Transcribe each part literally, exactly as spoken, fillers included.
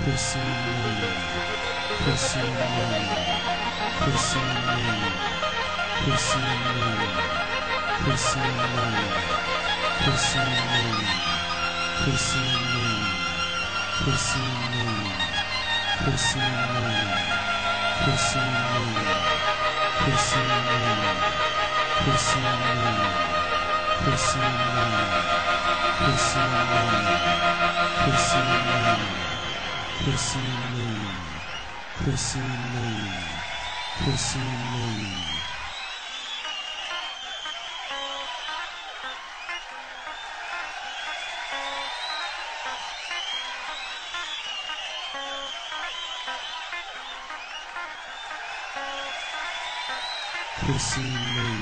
Persimmon, persimmon, persimmon, persimmon, persimmon, persimmon, persimmon, persimmon, persimmon, persimmon, persimmon, persimmon, persimmon, persimmon, persimmon, persimmon, persimmon. Persimmon.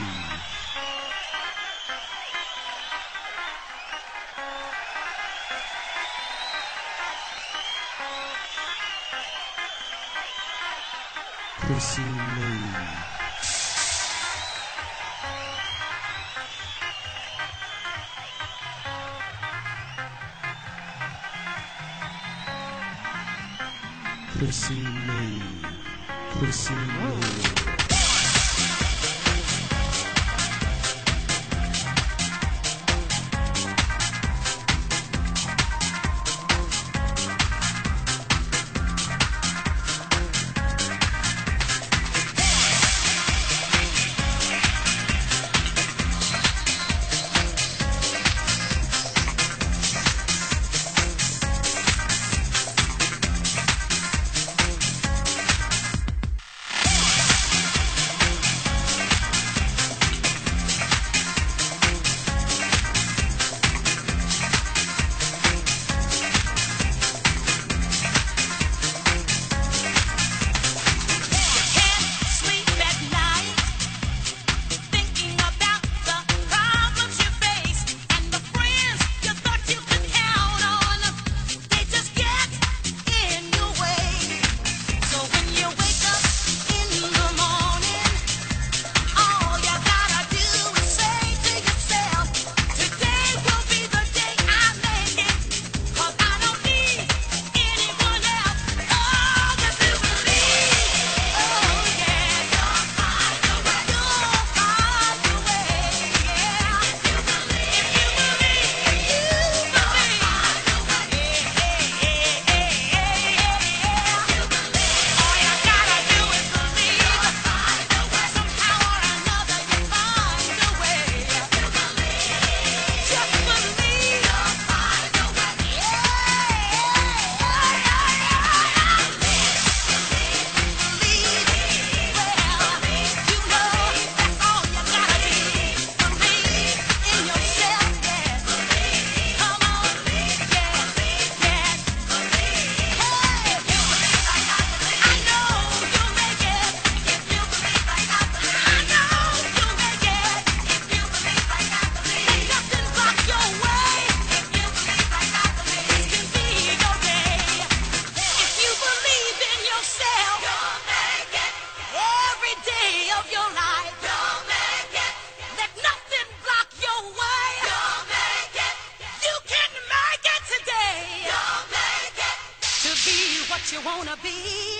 Persimmon. Persimmon. Persimmon. You wanna be,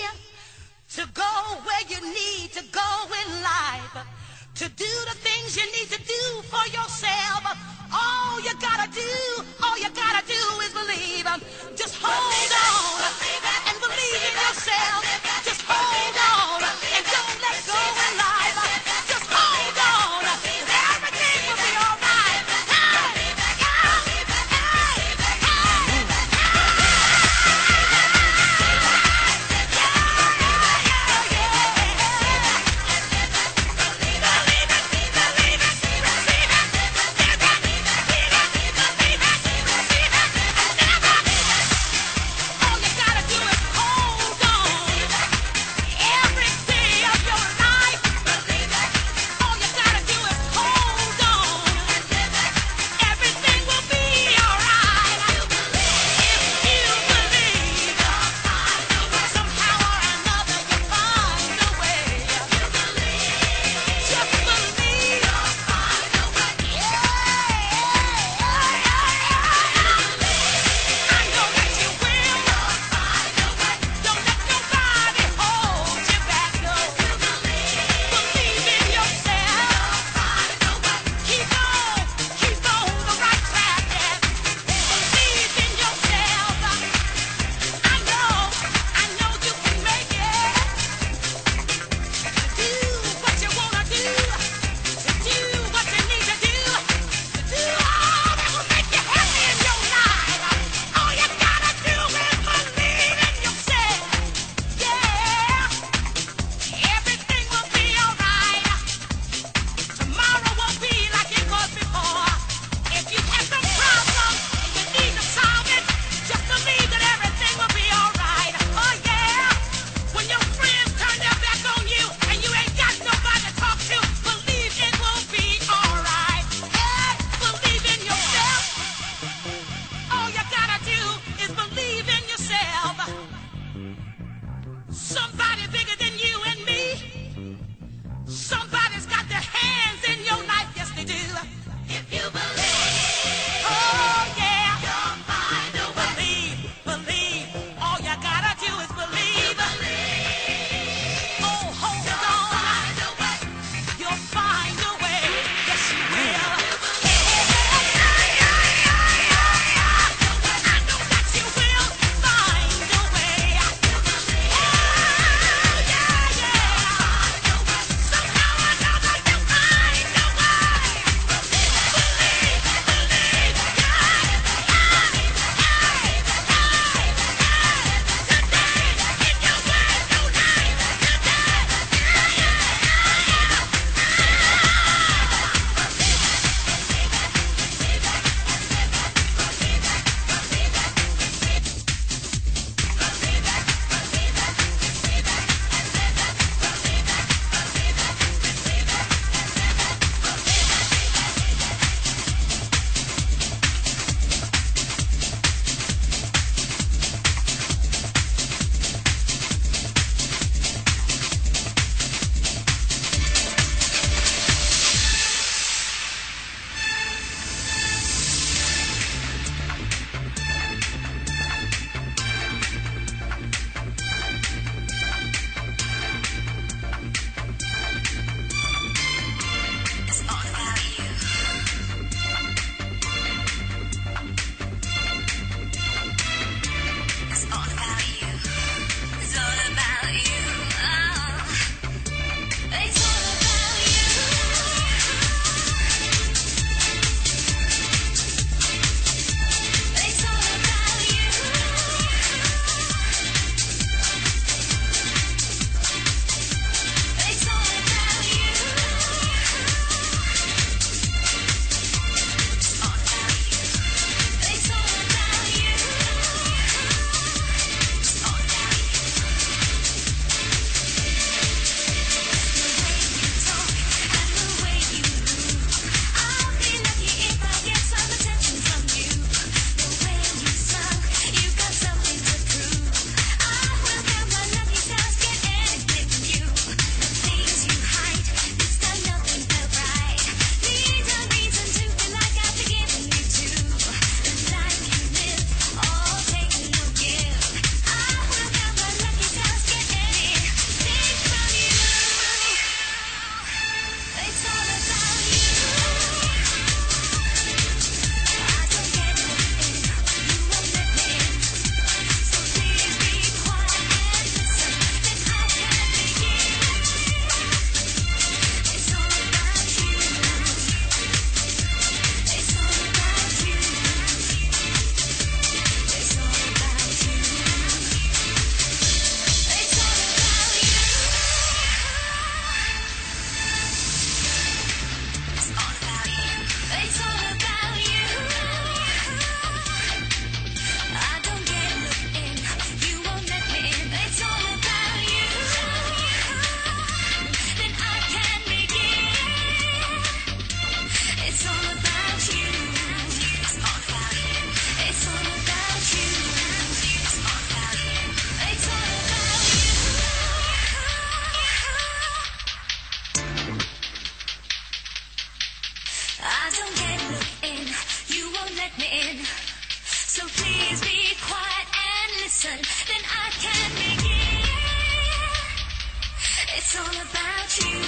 to go where you need to go in life, to do the things you need to do for yourself. All you gotta do, all you gotta do is believe. Just hold on and believe in yourself. Just hold on and don't let go in life. Just hold on, everything will be all right. Hey, hey, hey, all you gotta somebody bigger than you and me. Somebody's got their hands in your life, yes they do. If you believe, oh yeah, you'll find a way. Believe, believe, all you gotta do is believe. Believe. Oh, hold you'll on, find a way. You'll find a way, yes you will. Then I can begin. It's all about you.